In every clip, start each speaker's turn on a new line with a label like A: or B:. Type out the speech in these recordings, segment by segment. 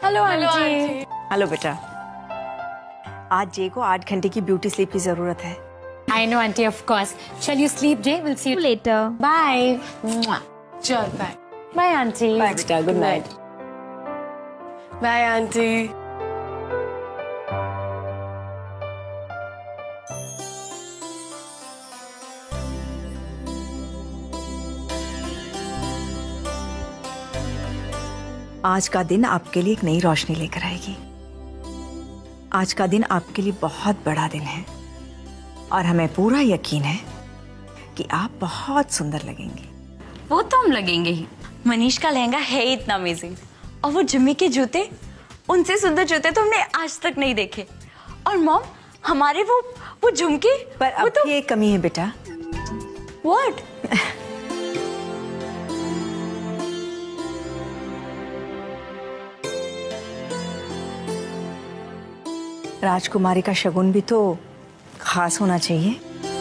A: Hello aunty.
B: Hello बेटा, आज जे को 8 घंटे की ब्यूटी स्लीप की जरूरत है।
A: I know auntie, of course. Shall you sleep, Jay? We'll see you
C: later.
A: Bye.
D: चल बाय।
A: Bye, auntie.
B: बाय बेटा, गुड नाइट।
D: Bye auntie.
B: आज का दिन आपके लिए एक नई रोशनी लेकर आएगी। आज का दिन आपके लिए बहुत बड़ा दिन है और हमें पूरा यकीन है कि आप बहुत सुंदर लगेंगे।
C: वो तो हम लगेंगे ही। मनीष का लहंगा है इतना अमेजिंग, और वो जिम्मी के जूते, उनसे सुंदर जूते तो हमने आज तक नहीं देखे। और मॉम, हमारे वो झुमके,
B: पर अब तो एक कमी है बेटा।
C: व्हाट?
B: राजकुमारी का शगुन भी तो खास होना चाहिए।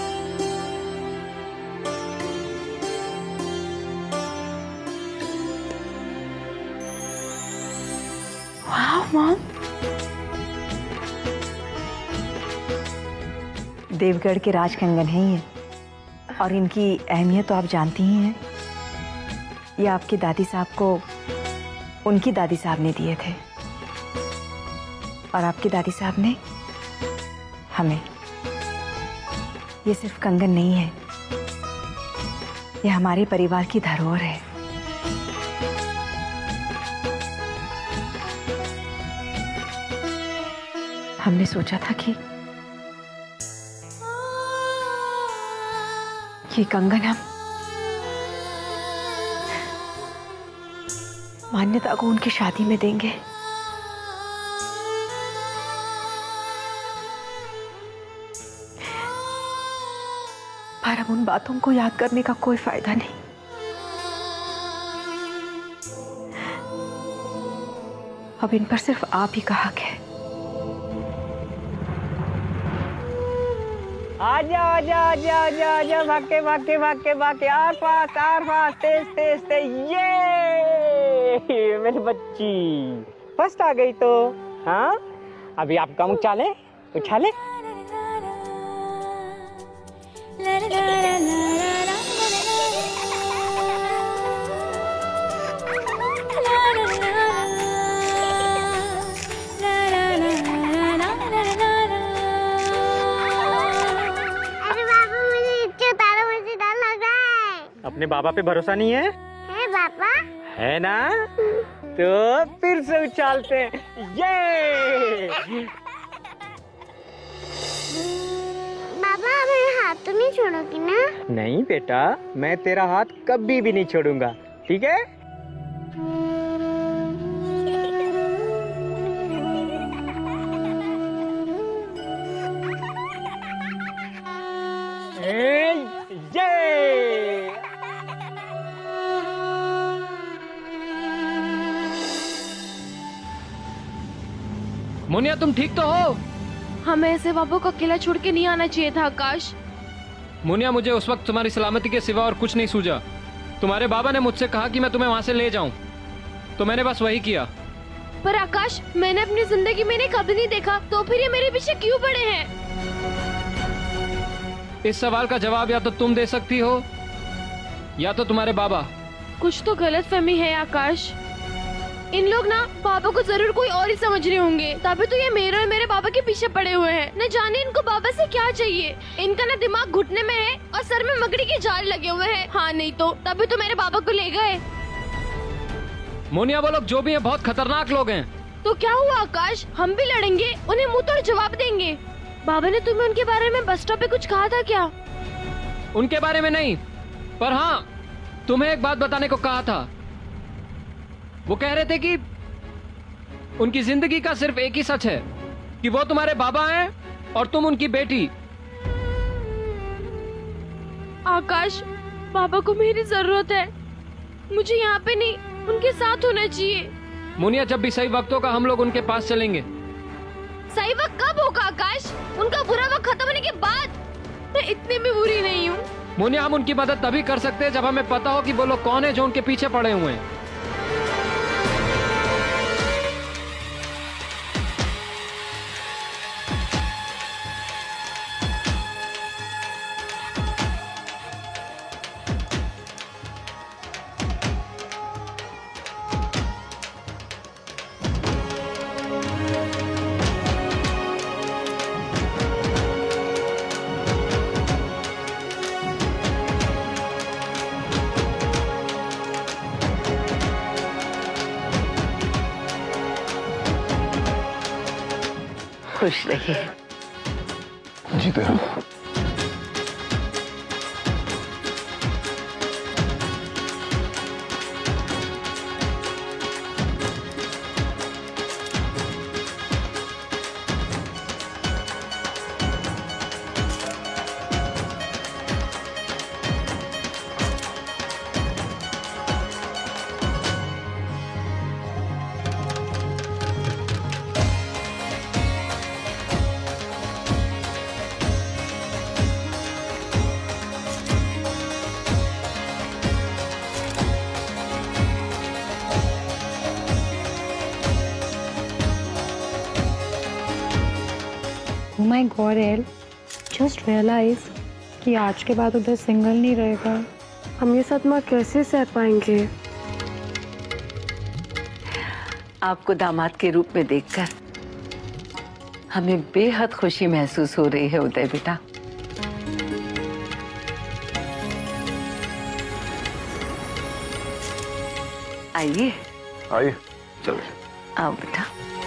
C: वाह मॉम,
B: देवगढ़ के राजकंगन हैं ये, और इनकी अहमियत तो आप जानती ही हैं। ये आपकी दादी साहब को उनकी दादी साहब ने दिए थे, और आपकी दादी साहब ने हमें। ये सिर्फ कंगन नहीं है, ये हमारे परिवार की धरोहर है। हमने सोचा था कि ये कंगन हम मान्यता को उनकी शादी में देंगे, पर अब उन बातों को याद करने का कोई फायदा नहीं। अब इन पर सिर्फ आप ही का हक है।
E: आजा आजा आजा आजा आजा, भागे भागे भागे भागे, आर पास तेज तेज तेज। ये मेरी बच्ची फर्स्ट आ गई तो। हाँ, अभी आपका उछाले उछाले। अपने बाबा पे भरोसा नहीं है?
F: है पापा।
E: है ना? तो फिर से उछालते हैं। ये
F: पापा, मेरे हाथ तो नहीं छोड़ोगी ना?
E: नहीं बेटा, मैं तेरा हाथ कभी भी नहीं छोड़ूंगा, ठीक है?
G: मुनिया, तुम ठीक तो हो?
A: हमें ऐसे बाबू को अकेला छोड़ के नहीं आना चाहिए था आकाश।
G: मुनिया, मुझे उस वक्त तुम्हारी सलामती के सिवा और कुछ नहीं सूझा। तुम्हारे बाबा ने मुझसे कहा कि मैं तुम्हें वहां से ले जाऊं, तो मैंने बस वही किया।
A: पर आकाश, मैंने अपनी जिंदगी में इन्हें कभी नहीं देखा, तो फिर ये मेरे पीछे क्यों पड़े हैं?
G: इस सवाल का जवाब या तो तुम दे सकती हो या तो तुम्हारे बाबा।
A: कुछ तो गलतफहमी है आकाश। इन लोग ना पापा को जरूर कोई और ही समझ रहे होंगे, तभी तो ये मेरे और मेरे बाबा के पीछे पड़े हुए हैं। न जाने इनको बाबा से क्या चाहिए। इनका ना दिमाग घुटने में है और सर में मकड़ी के जाल लगे हुए हैं। हाँ, नहीं तो तभी तो मेरे बाबा को ले गए।
G: मोनिया, वो लोग जो भी हैं बहुत खतरनाक लोग हैं।
A: तो क्या हुआ आकाश, हम भी लड़ेंगे, उन्हें मुंह तोड़ जवाब देंगे। बाबा ने तुम्हें उनके बारे में बस स्टॉप पे कुछ कहा था क्या?
G: उनके बारे में नहीं, पर हाँ, तुम्हें एक बात बताने को कहा था। वो कह रहे थे कि उनकी जिंदगी का सिर्फ एक ही सच है कि वो तुम्हारे बाबा हैं और तुम उनकी बेटी।
A: आकाश, पापा को मेरी जरूरत है। मुझे यहाँ पे नहीं, उनके साथ होना चाहिए।
G: मुनिया, जब भी सही वक्त होगा हम लोग उनके पास चलेंगे।
A: सही वक्त कब होगा आकाश? उनका बुरा वक्त खत्म होने के बाद। मैं इतनी भी बुरी नहीं हूँ।
G: मुनिया, हम उनकी मदद तभी कर सकते हैं जब हमें पता हो कि वो लोग कौन है जो उनके पीछे पड़े हुए हैं।
B: खुश रहिए।
H: जीते रहो।
I: Oh my God, L, just realize कि आज के बाद उधर सिंगल नहीं रहेगा।
D: हम ये सदमा कैसे सह पाएंगे?
B: आपको दामाद के रूप में देखकर हमें बेहद खुशी महसूस हो रही है उदय बेटा। आइए
H: आइए, चलो।
B: आओ बेटा।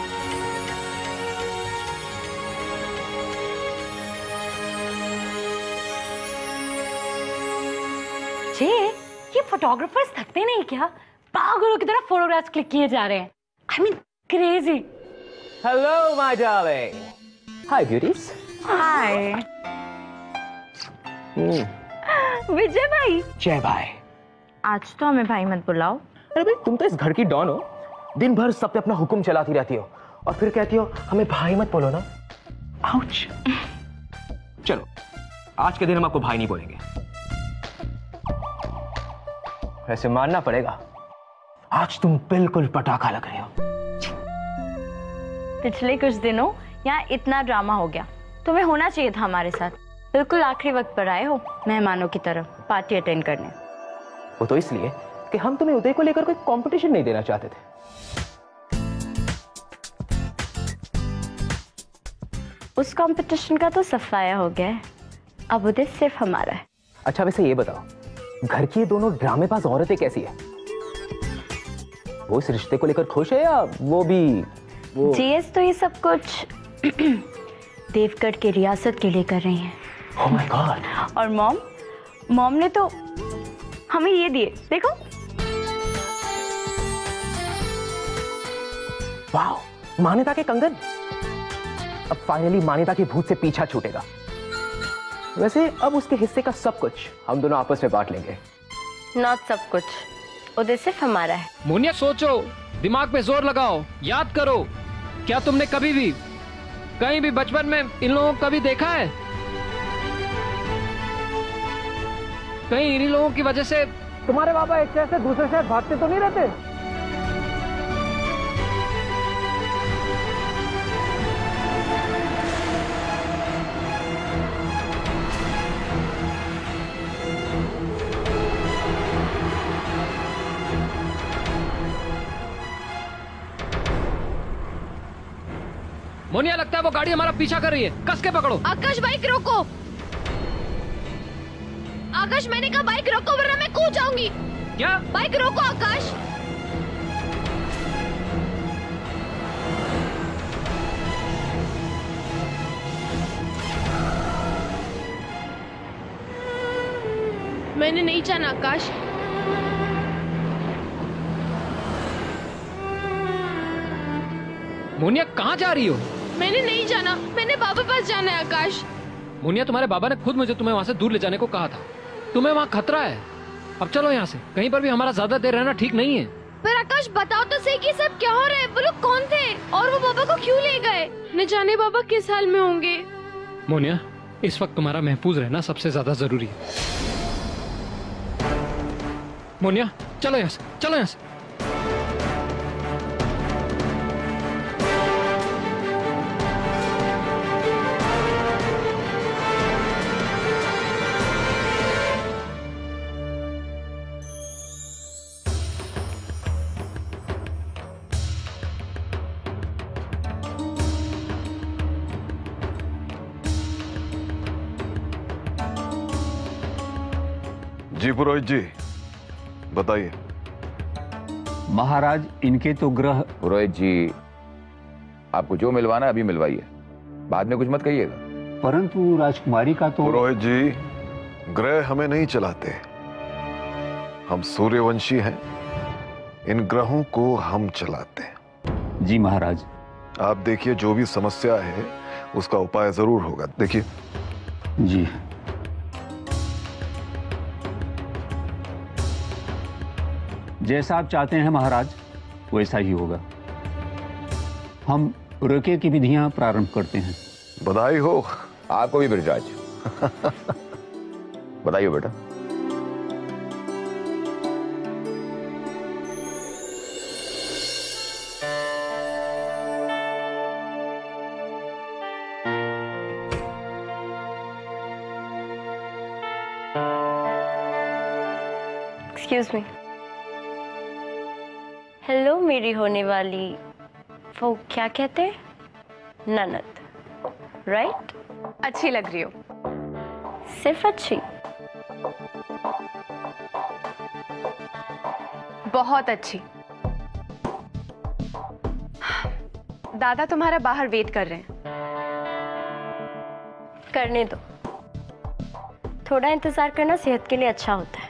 C: ये फोटोग्राफर्स थकते नहीं क्या? पागलों की तरह फोटोग्राफ्स क्लिक किए जा रहे हैं। I mean, crazy.
J: Hello, my darling. Hi, beauties.
C: Hi. विजय भाई।
J: जय भाई।
C: आज तो हमें भाई मत बुलाओ।
J: अरे भाई, तुम तो इस घर की डॉन हो। दिन भर सब पे अपना हुक्म चलाती रहती हो और फिर कहती हो हमें भाई मत बोलो ना। आउच। चलो, आज के दिन हम आपको भाई नहीं बोलेंगे। वैसे मानना पड़ेगा, आज तुम बिल्कुल पटाखा लग रहे हो।
C: पिछले कुछ दिनों यहाँ इतना ड्रामा हो गया, तुम्हें होना चाहिए था हमारे साथ। बिल्कुल आखिरी वक्त पर आए हो मेहमानों की तरह पार्टी अटेंड करने।
J: वो तो इसलिए कि हम तुम्हें उदय को लेकर कोई कंपटीशन नहीं देना चाहते थे।
C: उस कंपटीशन का तो सफाया हो गया है, अब उदय सिर्फ हमारा है।
J: अच्छा, वैसे ये बताओ, घर की ये दोनों ड्रामेबाज औरतें कैसी है? वो इस रिश्ते को लेकर खुश है या वो भी
C: जीएस तो ये सब कुछ देवगढ़ के रियासत के लिए कर रही हैं।
J: Oh my God.
C: और मॉम ने तो हमें ये दिए, देखो।
J: वाओ, मान्यता के कंगन। अब फाइनली मान्यता के भूत से पीछा छूटेगा। वैसे अब उसके हिस्से का सब कुछ हम दोनों आपस में बांट लेंगे।
C: नॉट सब कुछ, उदय सिर्फ हमारा है।
G: मुनिया, सोचो, दिमाग पे जोर लगाओ, याद करो, क्या तुमने कभी भी कहीं भी बचपन में इन लोगों को कभी देखा है? कहीं इन्हीं लोगों की वजह से
J: तुम्हारे बाबा एक शहर से दूसरे शहर भागते तो नहीं रहते?
G: मोनिया, लगता है वो गाड़ी हमारा पीछा कर रही है, कस के पकड़ो।
A: आकाश, बाइक रोको। आकाश, मैंने कहा बाइक रोको वरना मैं कूद जाऊंगी।
G: क्या?
A: बाइक रोको आकाश। मैंने नहीं जाना आकाश।
G: मोनिया, कहाँ जा रही हो?
A: मैंने नहीं जाना, मैंने बाबा पास जाना है आकाश।
G: मोनिया, तुम्हारे बाबा ने खुद मुझे तुम्हें वहां से दूर ले जाने को कहा था। तुम्हें वहाँ खतरा है, अब चलो यहाँ से। कहीं पर भी हमारा ज्यादा देर रहना ठीक नहीं है।
A: पर आकाश, बताओ तो सही कि सब क्या हो रहा है? वो लोग कौन थे और वो बाबा को क्यों ले गए? न जाने बाबा किस हाल में होंगे।
G: मोनिया, इस वक्त तुम्हारा महफूज रहना सबसे ज्यादा जरूरी है। मोनिया, चलो यहाँ से, चलो यहाँ से।
H: जी पुरोहित जी, बताइए।
K: महाराज, इनके तो ग्रह।
L: पुरोहित जी, आपको जो मिलवाना है अभी मिलवाइए।
J: बाद में कुछ मत कहिएगा।
K: परंतु राजकुमारी का तो।
H: पुरोहित जी, ग्रह हमें नहीं चलाते, हम सूर्यवंशी हैं, इन ग्रहों को हम चलाते हैं।
K: जी महाराज।
H: आप देखिए, जो भी समस्या है उसका उपाय जरूर होगा। देखिए।
K: जी। जैसा आप चाहते हैं महाराज वैसा ही होगा। हम रुके की विधियां प्रारंभ करते हैं।
H: बधाई हो।
J: आपको भी ब्रजराज। बधाई हो बेटा।
C: Excuse me. हेलो मेरी होने वाली, वो क्या कहते हैं, ननद, राइट?
B: अच्छी लग रही हो।
C: सिर्फ अच्छी?
B: बहुत अच्छी। दादा तुम्हारा बाहर वेट कर रहे हैं।
C: करने दो, थोड़ा इंतजार करना सेहत के लिए अच्छा होता है।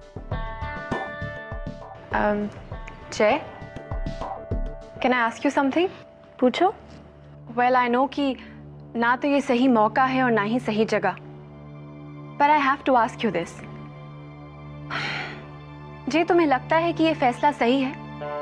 B: Jai, can I ask you something?
C: पूछो।
B: वेल, आई नो कि ना तो ये सही मौका है और ना ही सही जगह, पर I have to ask you this. जी, तुम्हें लगता है कि ये फैसला सही है?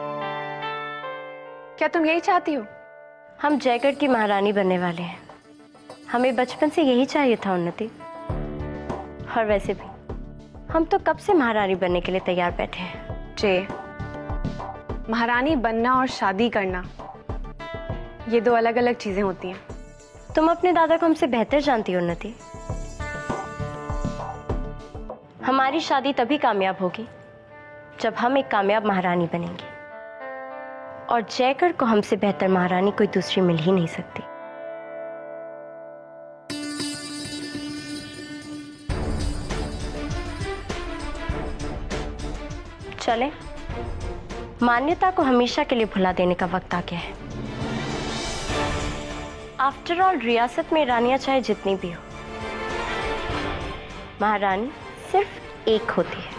B: क्या तुम यही चाहती हो?
C: हम जयगढ़ की महारानी बनने वाले हैं। हमें बचपन से यही चाहिए था उन्नति। और वैसे भी हम तो कब से महारानी बनने के लिए तैयार बैठे हैं।
B: जय, महारानी बनना और शादी करना ये दो अलग अलग चीजें होती हैं।
C: तुम अपने दादा को हमसे बेहतर जानती हो उन्नति। हमारी शादी तभी कामयाब होगी जब हम एक कामयाब महारानी बनेंगे, और जयगढ़ को हमसे बेहतर महारानी कोई दूसरी मिल ही नहीं सकती। चले, मान्यता को हमेशा के लिए भुला देने का वक्त आ गया है। आफ्टर ऑल, रियासत में रानियां चाहे जितनी भी हो, महारानी सिर्फ एक होती है।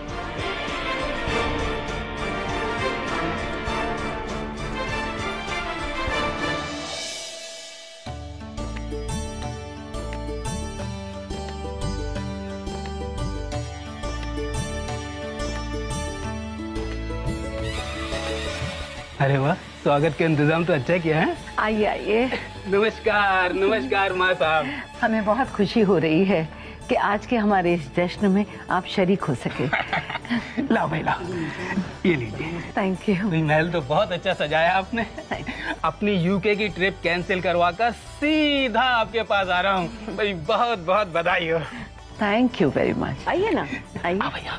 K: अरे वाह, स्वागत के इंतजाम तो अच्छा किया है।
E: आइए आइए।
K: नमस्कार नमस्कार माँ साहब।
E: हमें बहुत खुशी हो रही है कि आज के हमारे इस जश्न में आप शरीक हो सके।
K: लाओ भाई लाओ, ये लीजिए।
E: Thank you.
K: महल तो बहुत अच्छा सजाया आपने। अपनी यूके की ट्रिप कैंसिल करवाकर सीधा आपके पास आ रहा हूँ भाई। बहुत बहुत बधाई हो।
E: Thank you very much. आइए ना, आइए
K: भैया।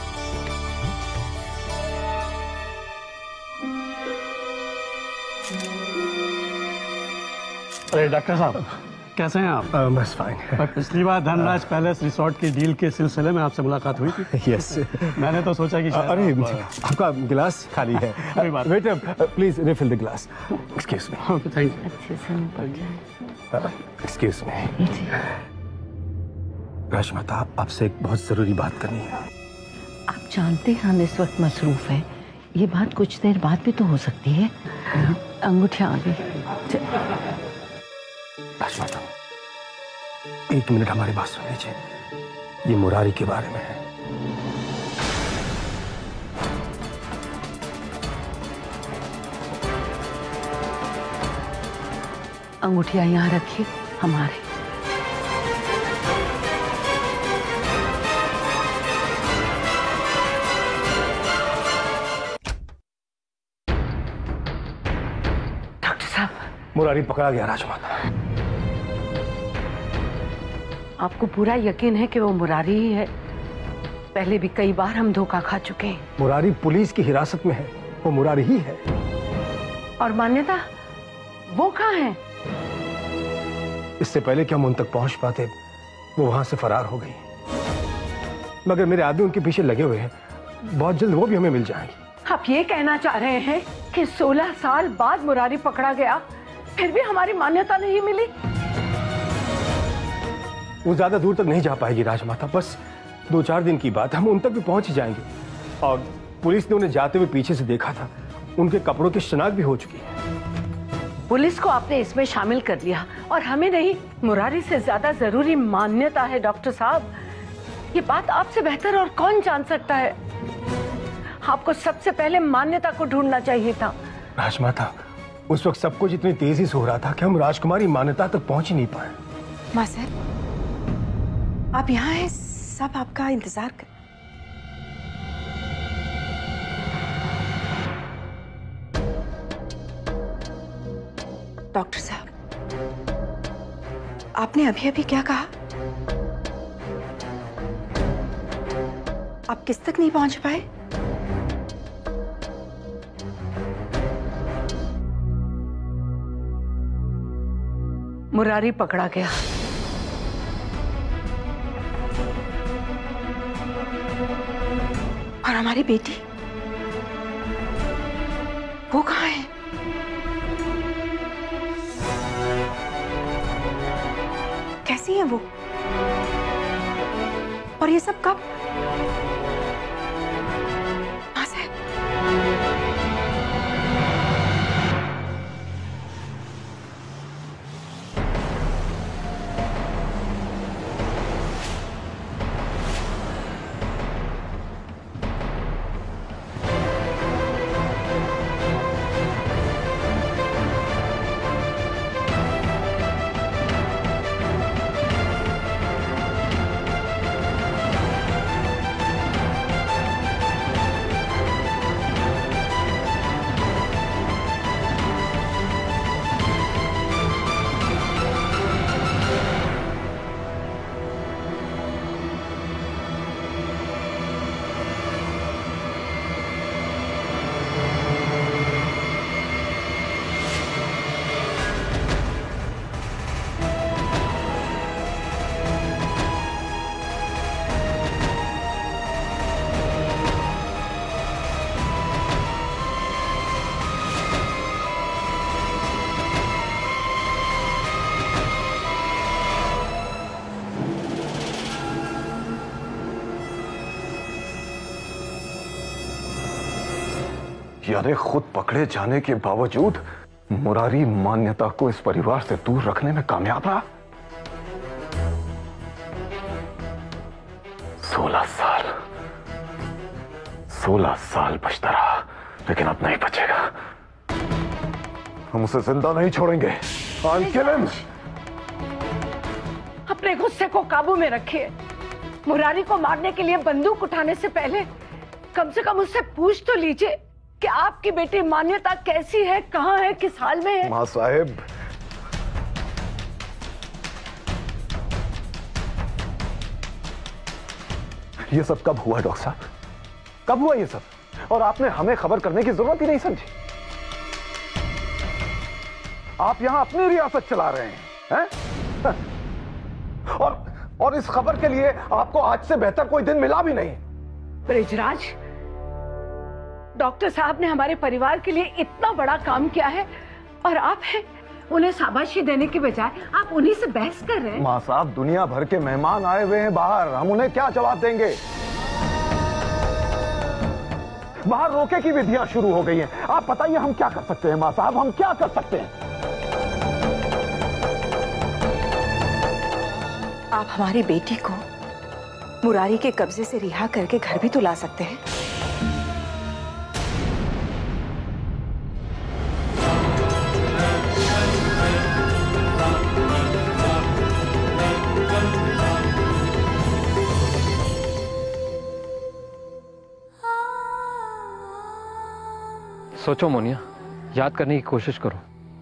L: अरे डॉक्टर साहब, कैसे हैं आप?
M: बस फाइन।
L: पिछली बार धनराज पैलेस रिसोर्ट की डील के सिलसिले में आपसे मुलाकात हुई थी।
M: यस।
L: मैंने तो सोचा कि
M: अरे आपका गिलास खाली है।
L: कोई बात।
M: Waiter please refill the glass. Excuse me.
L: Thank you.
E: अच्छे से निपट जाए।
M: Excuse me. राजमाता, आपसे एक बहुत जरूरी बात करनी है।
E: आप जानते हैं हम इस वक्त मसरूफ हैं। ये बात कुछ देर बाद भी तो हो सकती है। अंगूठियां आ गई।
M: राजमाता, एक मिनट हमारी बात सुन लीजिए। ये मुरारी के बारे में है।
E: अंगूठियां यहाँ रखिए हमारे। डॉक्टर साहब,
M: मुरारी पकड़ा गया राजमाता।
E: आपको पूरा यकीन है कि वो मुरारी ही है? पहले भी कई बार हम धोखा खा चुके हैं।
M: मुरारी पुलिस की हिरासत में है, वो मुरारी ही है।
E: और मान्यता, वो कहाँ है?
M: इससे पहले कि हम उन तक पहुंच पाते, वो वहां से फरार हो गई। मगर मेरे आदमी उनके पीछे लगे हुए हैं, बहुत जल्द वो भी हमें मिल जाएंगी।
E: आप ये कहना चाह रहे हैं कि 16 साल बाद मुरारी पकड़ा गया? फिर भी हमारी मान्यता नहीं मिली।
M: वो ज्यादा दूर तक नहीं जा पाएगी राजमाता, बस 2-4 दिन की बात, हम उन तक भी पहुंच ही जाएंगे। और पुलिस ने उन्हें जाते हुए पीछे से देखा था, उनके कपड़ों की शिनाख्त भी हो चुकी है।
E: पुलिस को आपने इसमें शामिल कर लिया और हमें नहीं। मुरारी से ज्यादा जरूरी मान्यता है डॉक्टर साहब। ये बात आपसे बेहतर और कौन जान सकता है। आपको सबसे पहले मान्यता को ढूंढना चाहिए था।
M: राजमाता, उस वक्त सब कुछ इतनी तेजी से हो रहा था कि हम राजकुमारी मान्यता तक पहुंच ही नहीं पाए।
B: माँ साहब, आप यहाँ हैं, सब आपका इंतजार कर। डॉक्टर साहब, आपने अभी अभी क्या कहा? आप किस तक नहीं पहुंच पाए?
E: मुरारी पकड़ा गया।
B: और हमारी बेटी, वो कहाँ है? कैसी है वो? और ये सब कब? हाँ साहब,
H: यानी खुद पकड़े जाने के बावजूद मुरारी मान्यता को इस परिवार से दूर रखने में कामयाब रहा। 16 साल बचता रहा, लेकिन अब नहीं बचेगा। हम उसे जिंदा नहीं छोड़ेंगे।
E: अपने गुस्से को काबू में रखिए। मुरारी को मारने के लिए बंदूक उठाने से पहले कम से कम उससे पूछ तो लीजिए कि आपकी बेटी मान्यता कैसी है, कहाँ है, किस हाल में है।
H: माँ साहेब, ये सब कब हुआ डॉक्टर साहब? कब हुआ ये सब? और आपने हमें खबर करने की जरूरत ही नहीं समझी। आप यहां अपनी रियासत चला रहे हैं, हैं? और इस खबर के लिए आपको आज से बेहतर कोई दिन मिला भी नहीं।
E: ब्रिजराज, डॉक्टर साहब ने हमारे परिवार के लिए इतना बड़ा काम किया है और आप हैं उन्हें शाबाशी देने के बजाय आप उन्हीं से बहस कर रहे हैं।
H: माँ साहब, दुनिया भर के मेहमान आए हुए हैं बाहर, हम उन्हें क्या जवाब देंगे? बाहर रोके की विधियां शुरू हो गई हैं। आप बताइए हम क्या कर सकते हैं माँ साहब, हम क्या कर सकते हैं?
B: आप हमारी बेटी को मुरारी के कब्जे से रिहा करके घर भी तो ला सकते हैं।
G: सोचो मोनिया, याद करने की कोशिश करो।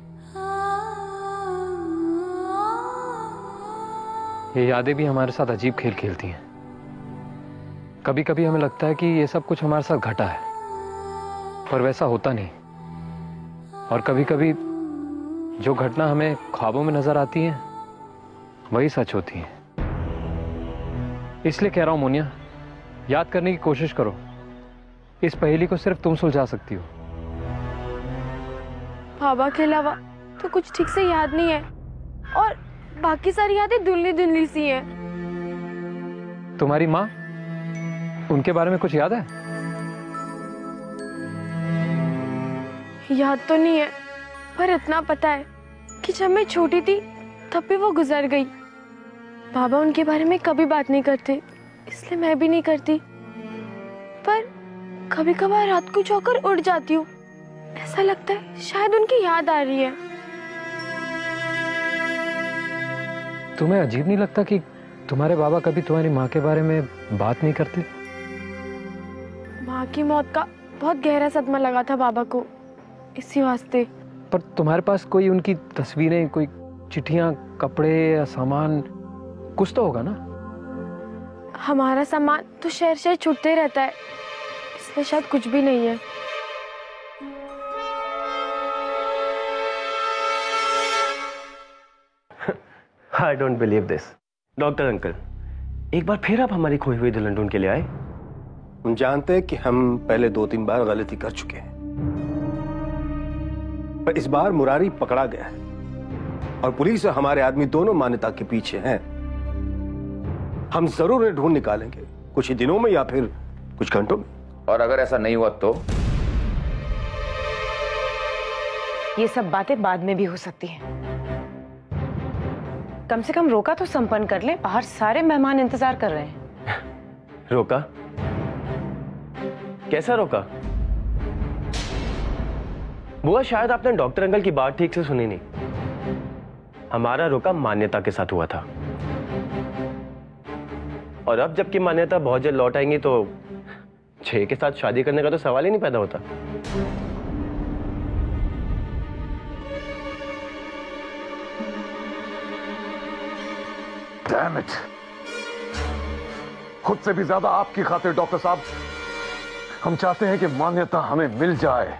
G: ये यादें भी हमारे साथ अजीब खेल खेलती हैं। कभी कभी हमें लगता है कि ये सब कुछ हमारे साथ घटा है, पर वैसा होता नहीं। और कभी कभी जो घटना हमें ख्वाबों में नजर आती है वही सच होती है। इसलिए कह रहा हूं मोनिया, याद करने की कोशिश करो। इस पहेली को सिर्फ तुम सुलझा सकती हो।
A: बाबा के अलावा तो कुछ ठीक से याद नहीं है और बाकी सारी यादें धुंधली धुंधली सी हैं।
G: तुम्हारी माँ, उनके बारे में कुछ याद है?
A: याद तो नहीं है, पर इतना पता है कि जब मैं छोटी थी तब भी वो गुजर गई। बाबा उनके बारे में कभी बात नहीं करते, इसलिए मैं भी नहीं करती। पर कभी कभार रात को चौकर उड़ जाती हूँ, ऐसा लगता है शायद उनकी याद आ रही है।
G: तुम्हें अजीब नहीं लगता कि तुम्हारे बाबा कभी तुम्हारी माँ के बारे में बात नहीं करते?
A: माँ की मौत का बहुत गहरा सदमा लगा था बाबा को, इसी वास्ते।
G: पर तुम्हारे पास कोई उनकी तस्वीरें, कोई चिट्ठियां, कपड़े या सामान कुछ तो होगा ना?
A: हमारा सामान तो शहर शहर छूटते रहता है, इसलिए शायद कुछ भी नहीं है।
J: I don't believe this. Doctor uncle, एक बार फिर आप हमारी खोई हुई दुल्हन ढूंढ के लिए आए।
M: हम जानते हैं कि हम पहले 2-3 बार गलती कर चुके हैं, पर इस बार मुरारी पकड़ा गया है और पुलिस और हमारे आदमी दोनों मान्यता के पीछे हैं। हम जरूर उन्हें ढूंढ निकालेंगे, कुछ ही दिनों में या फिर कुछ घंटों में।
N: और अगर ऐसा नहीं हुआ तो?
B: ये सब बातें बाद में भी हो सकती हैं। कम से कम रोका तो संपन्न कर ले, बाहर सारे मेहमान इंतजार कर रहे हैं।
J: रोका? कैसा रोका? बुआ, शायद आपने डॉक्टर अंकल की बात ठीक से सुनी नहीं। हमारा रोका मान्यता के साथ हुआ था, और अब जबकि मान्यता बहुत जल्द लौट आएंगी तो 6 के साथ शादी करने का तो सवाल ही नहीं पैदा होता।
H: Damn it! खुद से भी ज्यादा आपकी खातिर डॉक्टर साहब, हम चाहते हैं कि मान्यता हमें मिल जाए।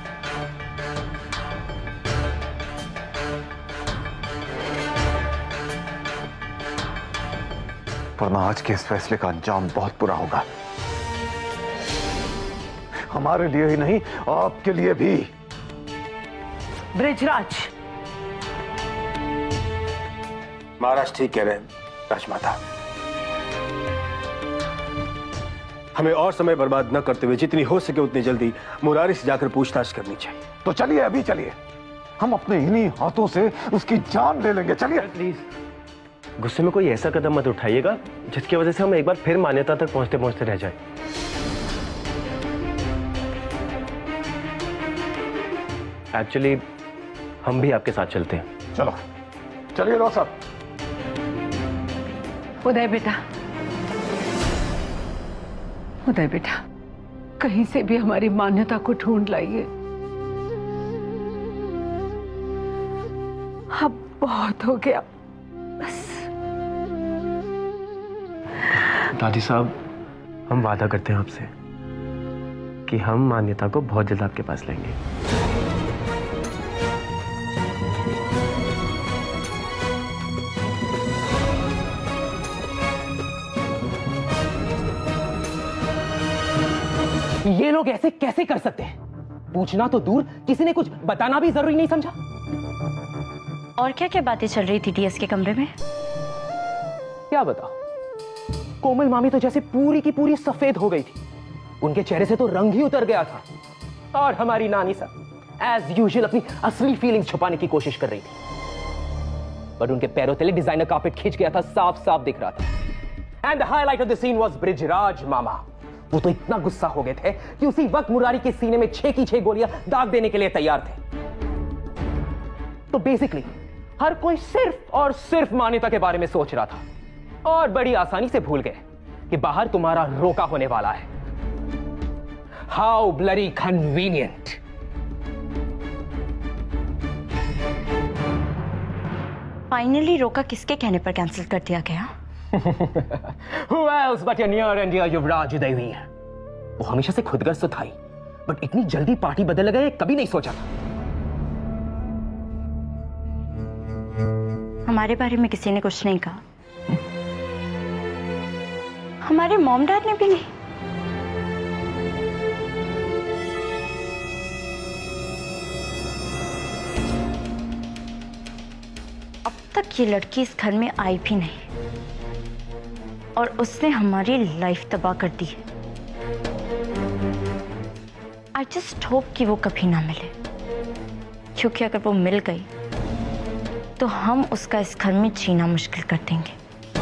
H: वरना आज के इस फैसले का अंजाम बहुत बुरा होगा, हमारे लिए ही नहीं, आपके लिए भी।
E: ब्रिजराज,
M: महाराज ठीक कह रहे हैं राजमाता। हमें और समय बर्बाद न करते हुए जितनी हो सके उतनी जल्दी मुरारी से जाकर पूछताछ करनी चाहिए।
H: तो चलिए, अभी चलिए, हम अपने इन्हीं हाथों से उसकी जान ले लेंगे। चलिए।
J: प्लीज गुस्से में कोई ऐसा कदम मत उठाइएगा जिसकी वजह से हम एक बार फिर मान्यता तक पहुंचते पहुंचते रह जाए। एक्चुअली हम भी आपके साथ चलते हैं।
H: चलो चलिए डॉक्टर साहब।
E: उदय बेटा, उदय बेटा, कहीं से भी हमारी मान्यता को ढूंढ लाइए। अब बहुत हो गया, बस।
J: दादी साहब, हम वादा करते हैं आपसे कि हम मान्यता को बहुत जल्द आपके पास लेंगे।
O: ये लोग ऐसे कैसे कर सकते हैं? पूछना तो दूर, किसी ने कुछ बताना भी जरूरी नहीं समझा।
C: और क्या क्या बातें चल रही थी टीएस के कमरे में?
O: क्या बताओ, कोमल मामी तो जैसे पूरी की पूरी सफेद हो गई थी, उनके चेहरे से तो रंग ही उतर गया था। और हमारी नानी साहब एज यूजुअल अपनी असली फीलिंग्स छुपाने की कोशिश कर रही थी, पर उनके पैरों तले डिजाइनर कार्पेट खींच गया था, साफ साफ दिख रहा था। And the highlight of the scene was Brijraj मामा। वो तो इतना गुस्सा हो गए थे कि उसी वक्त मुरारी के सीने में 6 की 6 गोलियां दाग देने के लिए तैयार थे। तो बेसिकली हर कोई सिर्फ और सिर्फ मान्यता के बारे में सोच रहा था, और बड़ी आसानी से भूल गए कि बाहर तुम्हारा रोका होने वाला है। How bloody convenient.
C: फाइनली रोका किसके कहने पर कैंसिल कर दिया गया?
O: Who else but your near and dear युवराज उदयवीर। वो हमेशा से खुदगर्ज तो था ही, बट इतनी जल्दी पार्टी बदल गए कभी नहीं सोचा था।
C: हमारे बारे में किसी ने कुछ नहीं कहा? हमारे मॉम डैड ने भी नहीं? तक ये लड़की इस घर में आई भी नहीं और उसने हमारी लाइफ तबाह कर दी है। आई जस्ट होप कि वो कभी ना मिले, क्योंकि अगर वो मिल गई तो हम उसका इस घर में जीना मुश्किल कर देंगे।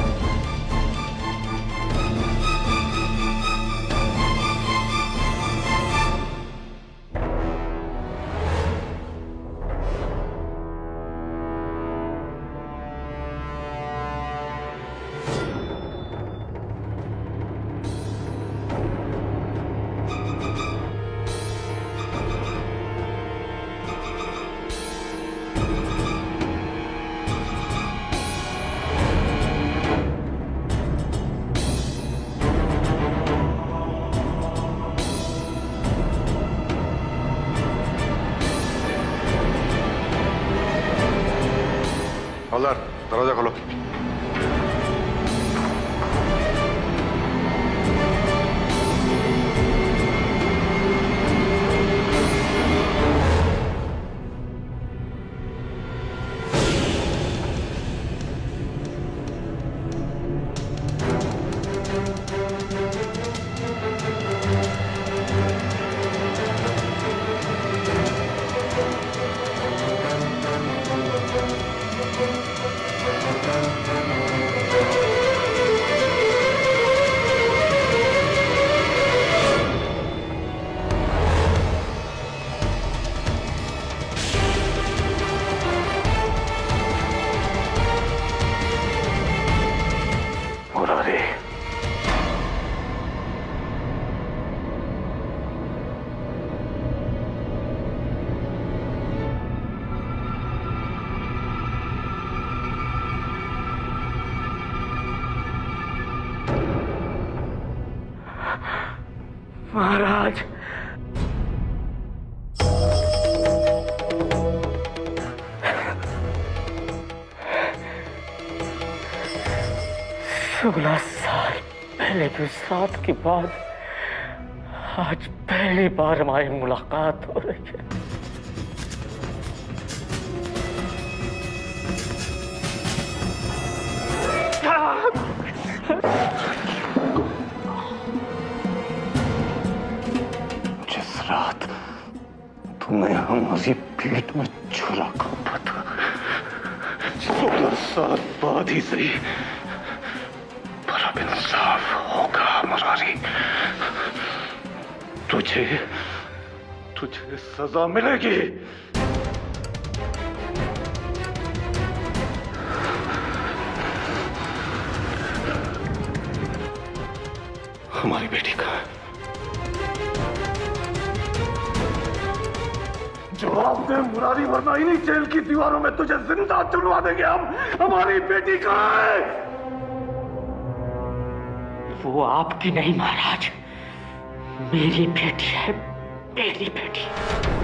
H: हवलदार, दरवाजा खोलो।
E: महाराज, सोलह साल पहले की साथ के बाद आज पहली बार हमारी मुलाकात हो रही है।
N: जिस रात तुम्हें हमारी पीठ में छुरा कांपा था, 16 साल बाद ही सही, पर अब इंसाफ होगा मुरारी। तुझे सजा मिलेगी। हमारी बेटी का जवाब दे मुरारी, वरना इन्हीं जेल की दीवारों में तुझे जिंदा चुनवा देंगे हम। हमारी बेटी कहाँ है?
E: वो आपकी नहीं महाराज, मेरी बेटी है, मेरी बेटी।